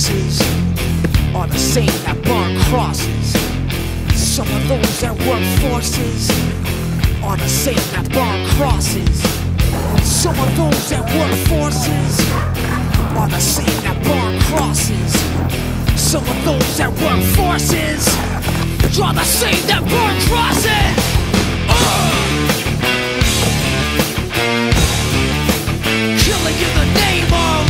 forces are the same that burn crosses. Some of those that work forces are the same that burn crosses. Some of those that work forces are the same that burn crosses. Some of those that work forces are the same that burn crosses. Killing in the name of,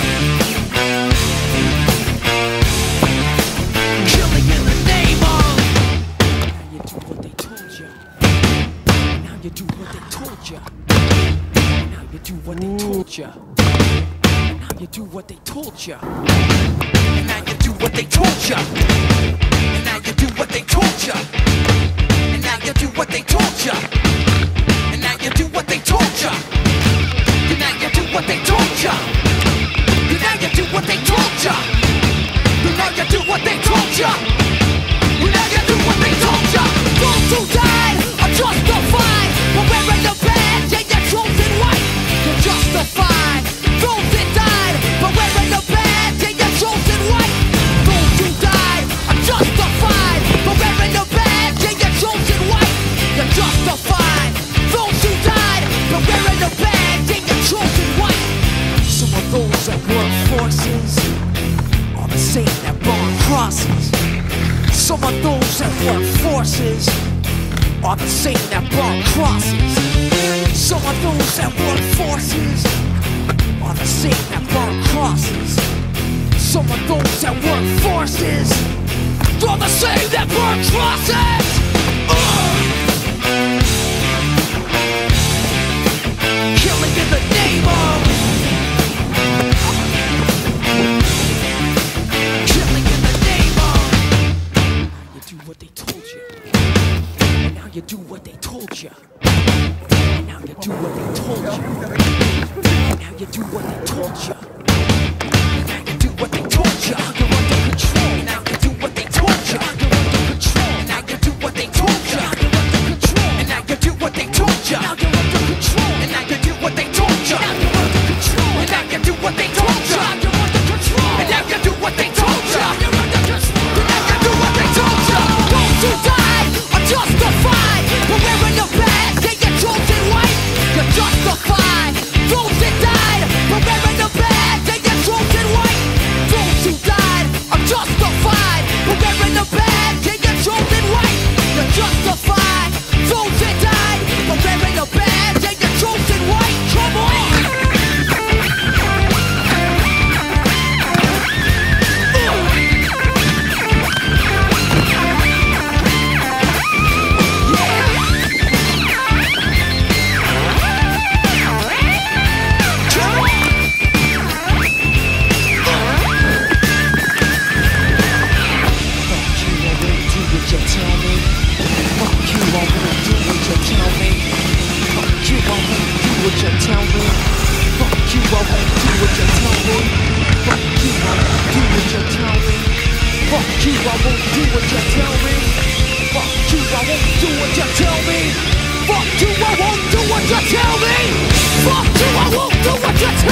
killing in the name of. Now you do what they told you. Now you do what they told you. Now you do what they told you. Now you do what they told you. And now you do what they told you. And now you do what they told you. And now you do what they told you. And now you do what they told you. And now you do what they told ya. And now you do what they told ya. And now you do what they told ya. And now you do what they told ya. Those who died are justified for wearing the badge and your chosen white. You're justified. Those that died for wearing the badge and your chosen white. Those who died are justified for wearing the badge and your chosen white. You're justified. Those who died for wearing the badge and your chosen white. Some of those that work forces are the same that burn crosses. Some of those that work forces are the same that burn crosses. Some of those that work forces are the same that burn crosses. Some of those that work forces are the same that burn crosses. Killing in the name of, killing in the name of. You do what they told you. And now you do what they told you. And now you do what they told you. And now you do what they told you. And now you do what they told you. You're under control. And now you do what they told you. You're under control. And now you do what they told you. You're under control. And now you do what they told you. Now you're under control. And now you do what they told you. Now you're under control. And now you do what they told you. Now you're under control. And now you do what they told you. Now you're under control. And now you do what they told you. Those who died are justified for wearing the badge and your chosen white. You're justified. Those that died for wearing the badge and your chosen white. Those who died are justified for wearing the badge and your chosen white. You're justified. Those that died for wearing the badge and your chosen white. Come on. Fuck you, I won't do what you tell me.